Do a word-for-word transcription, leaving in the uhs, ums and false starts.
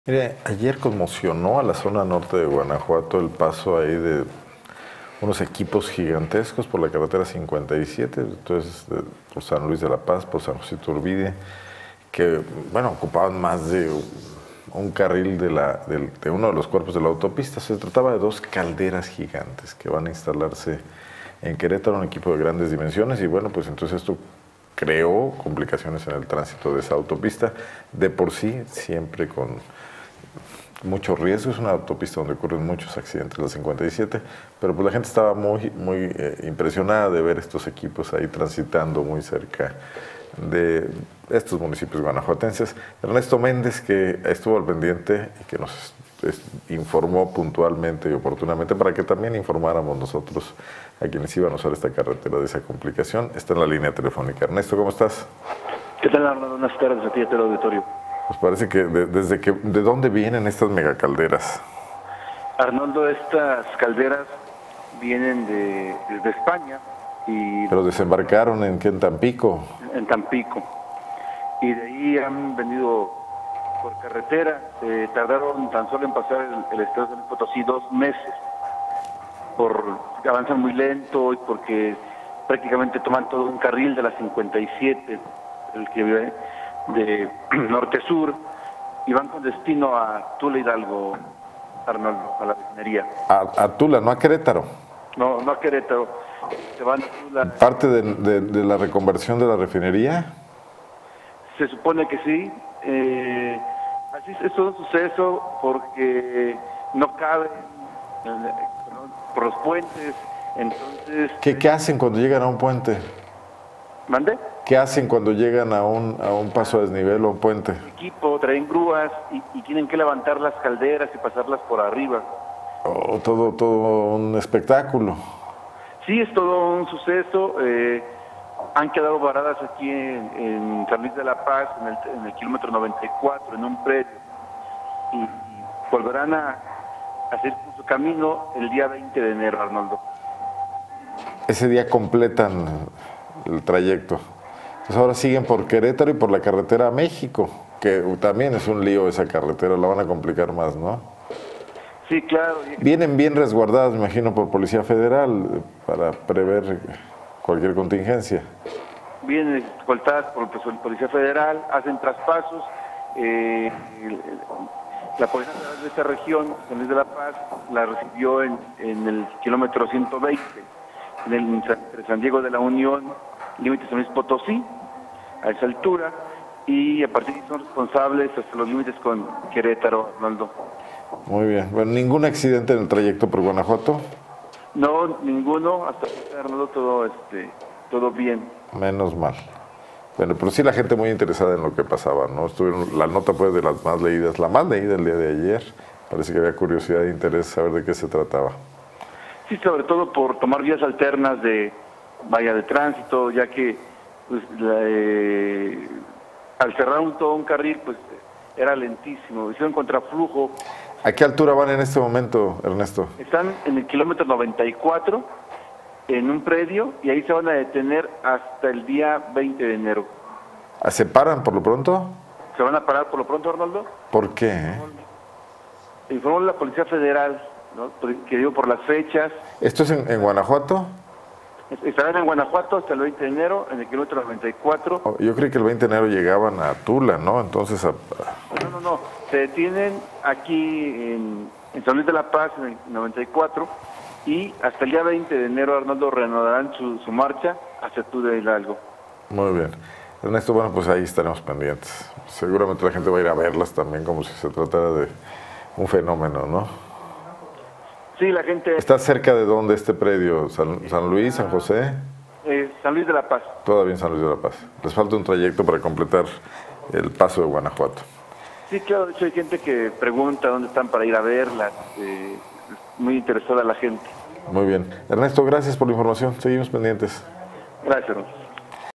Mire, ayer conmocionó a la zona norte de Guanajuato el paso ahí de unos equipos gigantescos por la carretera cincuenta y siete, entonces de, por San Luis de la Paz, por San José Iturbide, que bueno, ocupaban más de un carril de, la, de, de uno de los cuerpos de la autopista. Se trataba de dos calderas gigantes que van a instalarse en Querétaro, un equipo de grandes dimensiones, y bueno, pues entonces esto creó complicaciones en el tránsito de esa autopista, de por sí siempre con mucho riesgo. Es una autopista donde ocurren muchos accidentes, la cincuenta y siete, pero pues la gente estaba muy, muy eh, impresionada de ver estos equipos ahí transitando muy cerca de estos municipios guanajuatenses. Ernesto Méndez, que estuvo al pendiente y que nos es, informó puntualmente y oportunamente para que también informáramos nosotros a quienes iban a usar esta carretera de esa complicación, está en la línea telefónica. Ernesto, ¿cómo estás? ¿Qué tal, Arnoldo? Buenas tardes a ti y a todo el auditorio. Pues parece que de, desde que, ¿de dónde vienen estas megacalderas? Arnoldo, estas calderas vienen de, de España. Y Pero desembarcaron en, ¿qué, en Tampico? En Tampico. Y de ahí han venido por carretera. Eh, tardaron tan solo en pasar el, el estado de San Luis Potosí dos meses. Por, avanzan muy lento y porque prácticamente toman todo un carril de la cincuenta y siete, el que vive de norte-sur, y van con destino a Tula Hidalgo, Arnoldo, a la refinería. A, a Tula, no a Querétaro. No, no a Querétaro. Se van a Tula. ¿Parte de, de, de la reconversión de la refinería? Se supone que sí. Eh, así es todo un suceso porque no caben eh, por los puentes. Entonces. ¿Qué, ¿Qué hacen cuando llegan a un puente? ¿Mande? ¿Qué hacen cuando llegan a un, a un paso a desnivel o a un puente? Equipo, traen grúas y, y tienen que levantar las calderas y pasarlas por arriba. Oh, todo, todo un espectáculo. Sí, es todo un suceso. Eh, han quedado varadas aquí en, en San Luis de la Paz, en el, en el kilómetro noventa y cuatro, en un predio. Y, y volverán a hacer su camino el día veinte de enero, Arnoldo. Ese día completan el trayecto. Entonces ahora siguen por Querétaro y por la carretera a México, que también es un lío esa carretera, la van a complicar más, ¿no? Sí, claro. Vienen bien resguardadas, me imagino, por Policía Federal para prever cualquier contingencia. Vienen escoltadas por el Policía Federal, hacen traspasos. Eh, la Policía Federal de esta región, San Luis de la Paz, la recibió en, en el kilómetro ciento veinte, en el, entre San Diego de la Unión, límite San Luis Potosí, a esa altura, y a partir de ahí son responsables hasta los límites con Querétaro, Arnoldo. Muy bien. Bueno, ¿ningún accidente en el trayecto por Guanajuato? No, ninguno. Hasta ahorita, Arnoldo, todo, este, todo bien. Menos mal. Bueno, pero sí la gente muy interesada en lo que pasaba, ¿no? Estuvieron, la nota fue de las más leídas, la más leída el día de ayer. Parece que había curiosidad e interés saber de qué se trataba. Sí, sobre todo por tomar vías alternas de vaya de tránsito, ya que pues, la, eh, al cerrar un, todo un carril, pues era lentísimo. Hicieron contraflujo. ¿A qué altura van en este momento, Ernesto? Están en el kilómetro noventa y cuatro, en un predio, y ahí se van a detener hasta el día veinte de enero. ¿Se paran por lo pronto? ¿Se van a parar por lo pronto, Arnoldo? ¿Por qué? Eh? Informó la Policía Federal, ¿no? Que dio por las fechas. ¿Esto es en, en Guanajuato? Estarán en Guanajuato hasta el veinte de enero, en el kilómetro noventa y cuatro. Oh, yo creí que el veinte de enero llegaban a Tula, ¿no? Entonces... A... No, no, no. Se detienen aquí en, en San Luis de la Paz, en el noventa y cuatro, y hasta el día veinte de enero, Arnoldo, reanudarán su, su marcha hacia Tula Hidalgo. Muy bien. Ernesto, bueno, pues ahí estaremos pendientes. Seguramente la gente va a ir a verlas también, como si se tratara de un fenómeno, ¿no? Sí, la gente... ¿Está cerca de dónde este predio? ¿San, San Luis, San José? Eh, San Luis de la Paz. Todavía en San Luis de la Paz. Les falta un trayecto para completar el paso de Guanajuato. Sí, claro, de hecho hay gente que pregunta dónde están para ir a verlas. Eh, muy interesada la gente. Muy bien. Ernesto, gracias por la información. Seguimos pendientes. Gracias, Ernesto.